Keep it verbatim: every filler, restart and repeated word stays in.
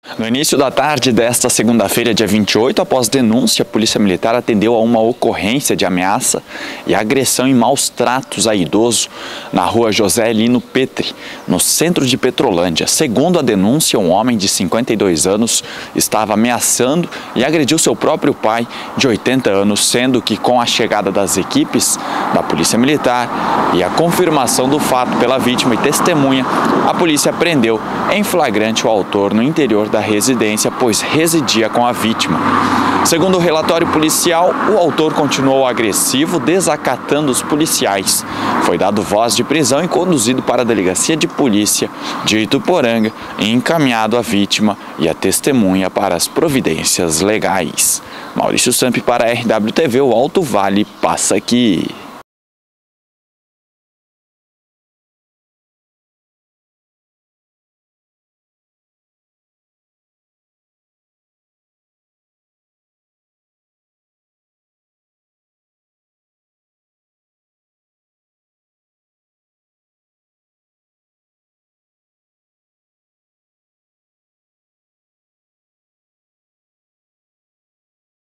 No início da tarde desta segunda-feira, dia vinte e oito, após denúncia, a Polícia Militar atendeu a uma ocorrência de ameaça e agressão e maus tratos a idoso na rua José Lino Petri, no centro de Petrolândia. Segundo a denúncia, um homem de cinquenta e dois anos estava ameaçando e agrediu seu próprio pai de oitenta anos, sendo que com a chegada das equipes da Polícia Militar e a confirmação do fato pela vítima e testemunha, a polícia prendeu em flagrante o autor no interior da residência, pois residia com a vítima. Segundo o relatório policial, o autor continuou agressivo, desacatando os policiais. Foi dado voz de prisão e conduzido para a delegacia de polícia de Ituporanga e encaminhado a vítima e a testemunha para as providências legais. Maurício Sampi para a R W T V, o Alto Vale passa aqui.